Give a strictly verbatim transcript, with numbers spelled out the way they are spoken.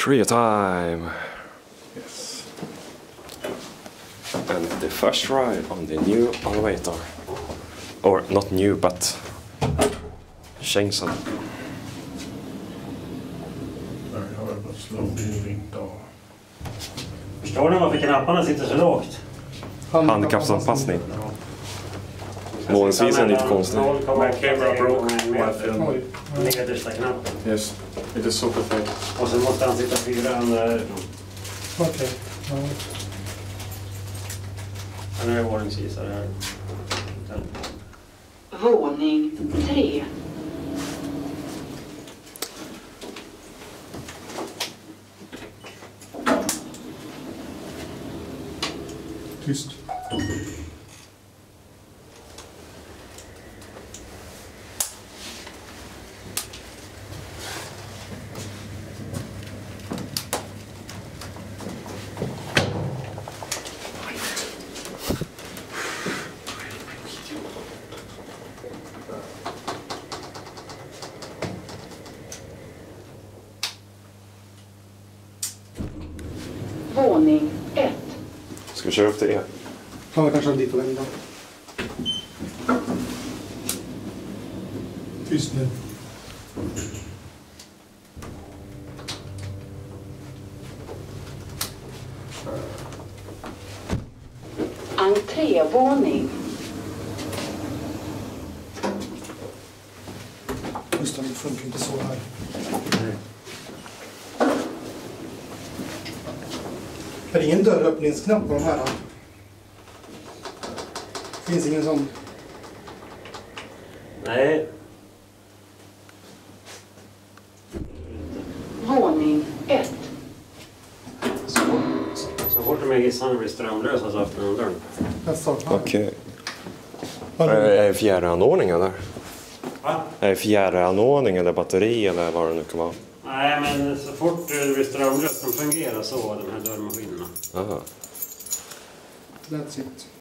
Trio time! Yes. And the first ride on the new elevator. Or not new, but Shengsen. Där har jag bara slowing down. Förstår ni varför knapparna sitter så lågt? Handikappsanpassning. Månadsvis är lite konstigt. noll komma My camera broke en while meter filming. nedersta knappen. Yes, it is super tight. Och så måste han sitta fyra andra. Okej. Ja. Han är ordningsgissare här. Våning tre. Tyst. Våning ett. Ska vi köra upp till er? Han var kanske dit på vägen då. Tyst nu. Entrévåning. Just det, det funkar inte så här. Är det ingen dörröppningsknapp på de här? Finns ingen sån? Nej. Våning ett. Så, så fort de här hissarna blir strömlösa så öppnar de dörren. Jag startar. Okej. Ja, Är det- det fjärranordning eller? Va? Är det fjärranordning eller batteri eller vad det nu kan vara? Nej, men så fort det blir strömlöst de fungerar så, de här dörrmaskinerna. Aha. That's it.